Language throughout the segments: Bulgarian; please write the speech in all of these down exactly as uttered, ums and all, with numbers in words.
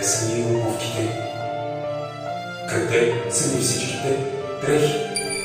Къде са ни обувките? Къде са ни всичките дрехи?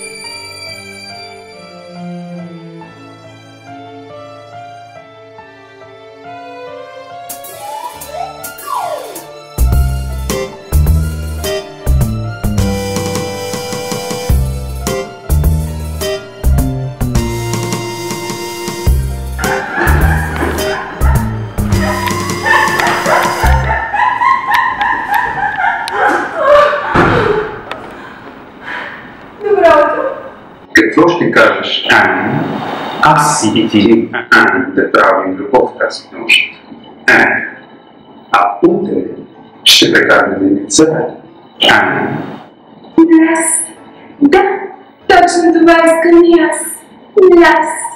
Какво ще кажеш, Ани? Аз си и ти, Ани, да правим любов тази нощ. Ани. А утре ще прекараме деца. Ани. Мляс. Да, точно това искам и аз. Мляс.